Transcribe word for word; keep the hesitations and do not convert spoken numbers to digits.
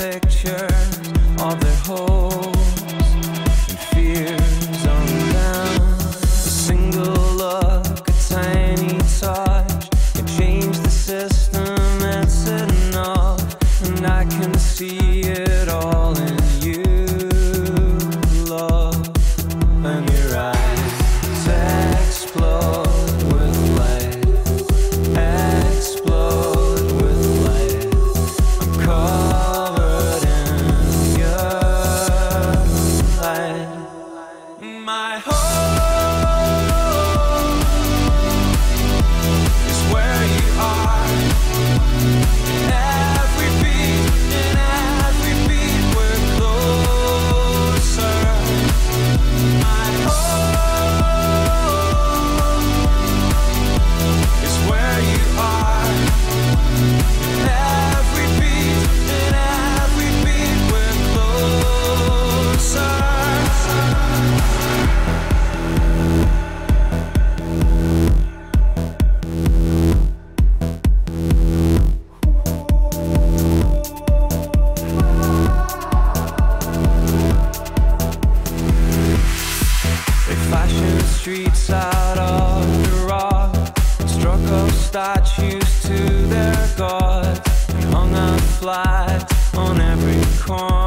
pictures of their hopes and fears undone. A single look, a tiny touch can change the system, it's enough. And I can see it all in you, love. And your eyes explode with light, explode with light. I'm covered in your light. My home is where you are. Every beat, in every beat, we're closer. My home is where you are. Every beat, in every beat, we're closer. They fashioned streets out of the rock, struck up statues to their gods, and hung out flags on every corner.